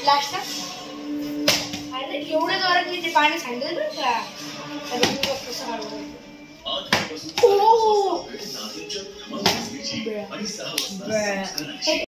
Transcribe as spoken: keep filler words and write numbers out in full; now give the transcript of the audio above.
last अरे एवढं जोरात की ते पाणी सांडलं ना का तर मी कसं काढू ओ